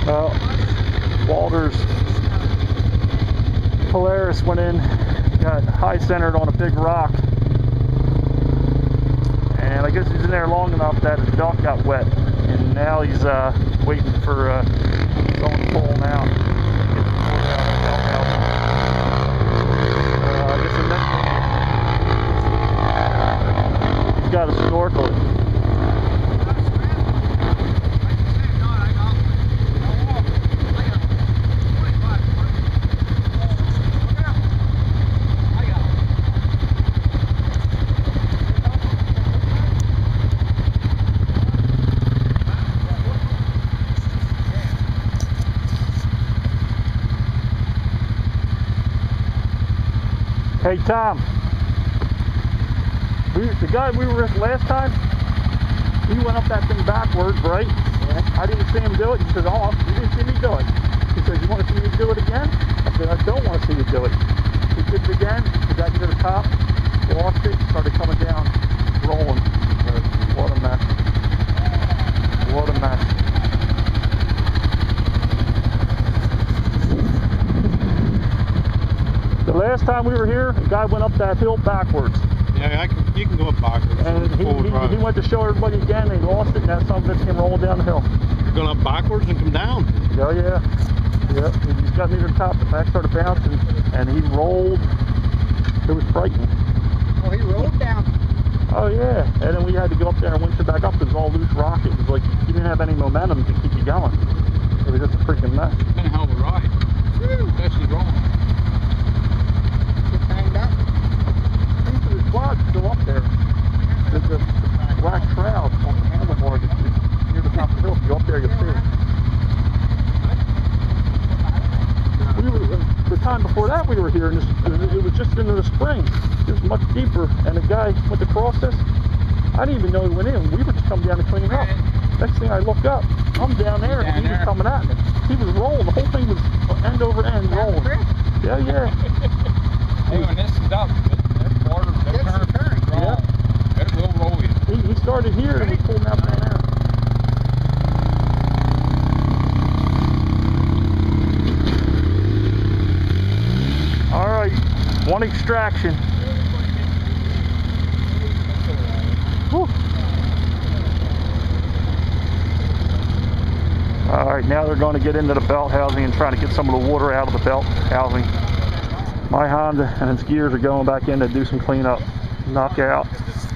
Walter's Polaris went in, got high centered on a big rock, and I guess he's in there long enough that his belt got wet, and now he's waiting for someone to pull him out. He's got a snorkel. Hey Tom, the guy we were with last time, he went up that thing backwards, right? Yeah. I didn't see him do it. He said, oh, you didn't see me do it. He said, you want to see me do it again? I said, I don't want to see you do it. He did it again, he got to the top, lost it, started coming down, rolling. What a mess. What a mess. The last time we were here, a guy went up that hill backwards. Yeah, you can go up backwards. And he went to show everybody again, and he lost it, and that son of a bitch came rolling down the hill. You're going up backwards and come down? Oh, yeah. Yep. He got near the top, the back started bouncing, and he rolled. It was frightening. Oh, he rolled down. Oh, yeah. And then we had to go up there and winch it back up because it was all loose rock. It was like you didn't have any momentum to keep you going. It was just a freaking mess. It's been a hell of a ride. Woo, especially rolling. The quad's still up there. There's a black shroud on the handlebar that's near the top of the hill. If you go up there, you'll see it. The time before that we were here, and it was just into the spring. It was much deeper, and the guy went to cross this. I didn't even know he went in. We were just coming down to clean it up. Next thing I look up, I'm down there, and he was coming at me. He was rolling. The whole thing was end over end rolling. Yeah, yeah. Hey, when this is up, that water, that current, yeah. It will roll you. He started here and we pulled him out down there. All right, one extraction. Whew. All right, now they're going to get into the belt housing and try to get some of the water out of the belt housing. My Honda and its gears are going back in to do some cleanup, knock out.